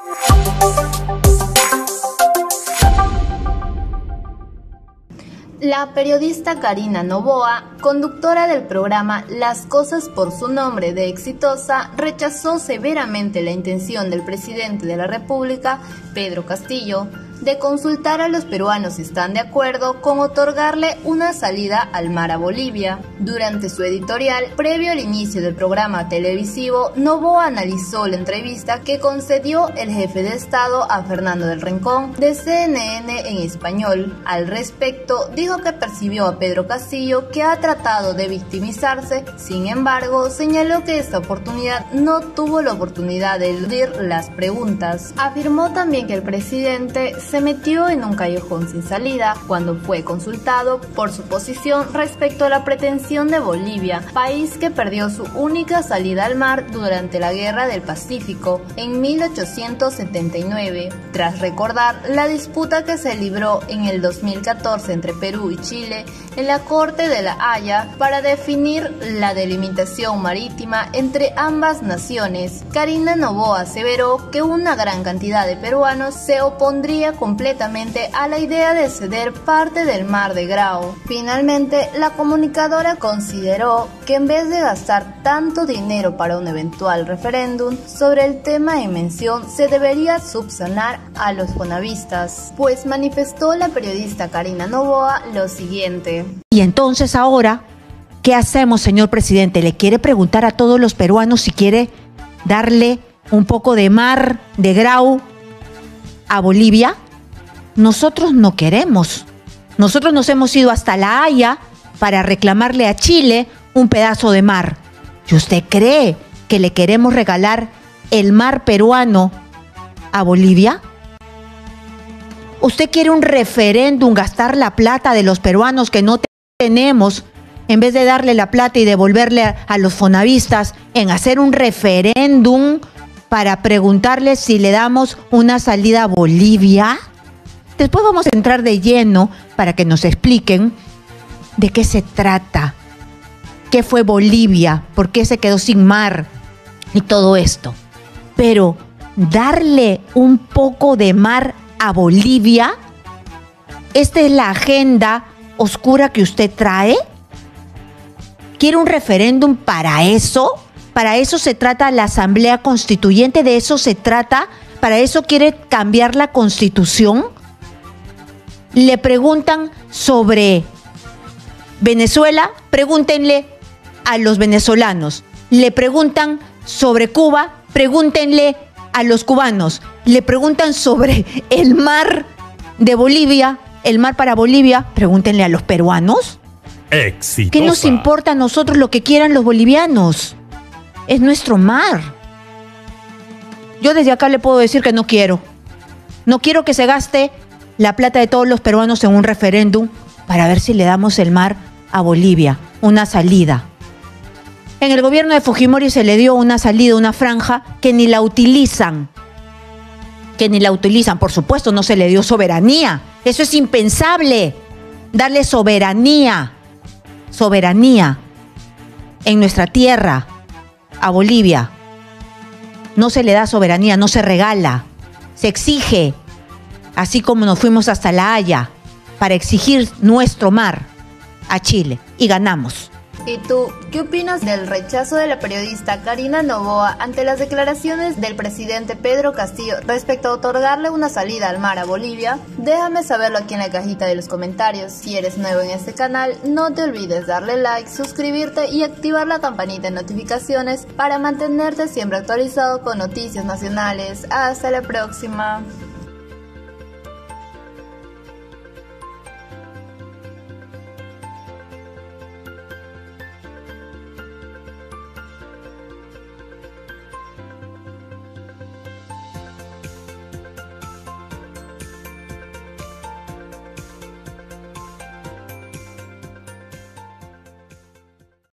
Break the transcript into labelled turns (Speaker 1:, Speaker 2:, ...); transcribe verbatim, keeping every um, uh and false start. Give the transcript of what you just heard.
Speaker 1: La periodista Karina Noboa, conductora del programa Las Cosas por su Nombre de Exitosa, rechazó severamente la intención del presidente de la República, Pedro Castillo, de consultar a los peruanos si están de acuerdo con otorgarle una salida al mar a Bolivia. Durante su editorial, previo al inicio del programa televisivo, Noboa analizó la entrevista que concedió el jefe de Estado a Fernando del Rincón de C N N en español. Al respecto, dijo que percibió a Pedro Castillo que ha tratado de victimizarse. Sin embargo, señaló que esta oportunidad no tuvo la oportunidad de eludir las preguntas. Afirmó también que el presidente se metió en un callejón sin salida cuando fue consultado por su posición respecto a la pretensión de Bolivia, país que perdió su única salida al mar durante la Guerra del Pacífico en mil ochocientos setenta y nueve, tras recordar la disputa que se libró en el dos mil catorce entre Perú y Chile en la Corte de La Haya para definir la delimitación marítima entre ambas naciones. Karina Noboa aseveró que una gran cantidad de peruanos se opondría completamente a la idea de ceder parte del mar de Grao. Finalmente, la comunicadora consideró que en vez de gastar tanto dinero para un eventual referéndum sobre el tema en mención, se debería subsanar a los fonavistas, pues manifestó la periodista Karina Noboa lo siguiente.
Speaker 2: Y entonces ahora, ¿qué hacemos, señor presidente? ¿Le quiere preguntar a todos los peruanos si quiere darle un poco de mar de Grao a Bolivia? Nosotros no queremos. Nosotros nos hemos ido hasta La Haya para reclamarle a Chile un pedazo de mar. ¿Y usted cree que le queremos regalar el mar peruano a Bolivia? ¿Usted quiere un referéndum, gastar la plata de los peruanos que no tenemos, en vez de darle la plata y devolverle a, a los fonavistas, en hacer un referéndum para preguntarles si le damos una salida a Bolivia? Después vamos a entrar de lleno para que nos expliquen de qué se trata, qué fue Bolivia, por qué se quedó sin mar y todo esto. Pero darle un poco de mar a Bolivia, ¿esta es la agenda oscura que usted trae? ¿Quiere un referéndum para eso? ¿Para eso se trata la Asamblea Constituyente? ¿De eso se trata? ¿Para eso quiere cambiar la Constitución? Le preguntan sobre Venezuela, pregúntenle a los venezolanos. Le preguntan sobre Cuba, pregúntenle a los cubanos. Le preguntan sobre el mar de Bolivia, el mar para Bolivia, pregúntenle a los peruanos.
Speaker 3: Exitosa.
Speaker 2: ¿Qué nos importa a nosotros lo que quieran los bolivianos? Es nuestro mar. Yo desde acá le puedo decir que no quiero. No quiero que se gaste la plata de todos los peruanos en un referéndum para ver si le damos el mar a Bolivia, una salida. En el gobierno de Fujimori se le dio una salida, una franja, que ni la utilizan. Que ni la utilizan, por supuesto, no se le dio soberanía. Eso es impensable, darle soberanía, soberanía en nuestra tierra a Bolivia. No se le da soberanía, no se regala, se exige. Así como nos fuimos hasta La Haya para exigir nuestro mar a Chile y ganamos.
Speaker 1: ¿Y tú, qué opinas del rechazo de la periodista Karina Noboa ante las declaraciones del presidente Pedro Castillo respecto a otorgarle una salida al mar a Bolivia? Déjame saberlo aquí en la cajita de los comentarios. Si eres nuevo en este canal, no te olvides darle like, suscribirte y activar la campanita de notificaciones para mantenerte siempre actualizado con noticias nacionales. Hasta la próxima.